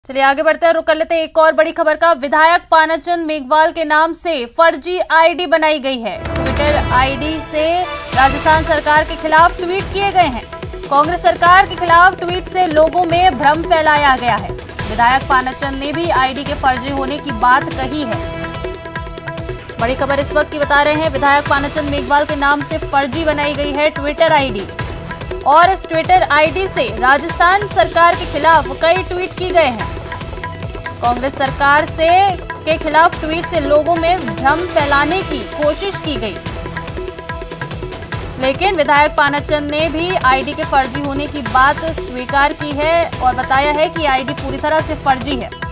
चलिए आगे बढ़ते हैं, रुक कर लेते हैं एक और बड़ी खबर का। विधायक पानाचंद मेघवाल के नाम से फर्जी आईडी बनाई गई है। ट्विटर आईडी से राजस्थान सरकार के खिलाफ ट्वीट किए गए हैं। कांग्रेस सरकार के खिलाफ ट्वीट से लोगों में भ्रम फैलाया गया है। विधायक पानाचंद ने भी आईडी के फर्जी होने की बात कही है। बड़ी खबर इस वक्त की बता रहे हैं, विधायक पानाचंद मेघवाल के नाम से फर्जी बनाई गई है ट्विटर आईडी और इस ट्विटर आईडी से राजस्थान सरकार के खिलाफ कई ट्वीट किए गए हैं। कांग्रेस सरकार के खिलाफ ट्वीट से लोगों में भ्रम फैलाने की कोशिश की गई, लेकिन विधायक पानाचंद ने भी आईडी के फर्जी होने की बात स्वीकार की है और बताया है कि आईडी पूरी तरह से फर्जी है।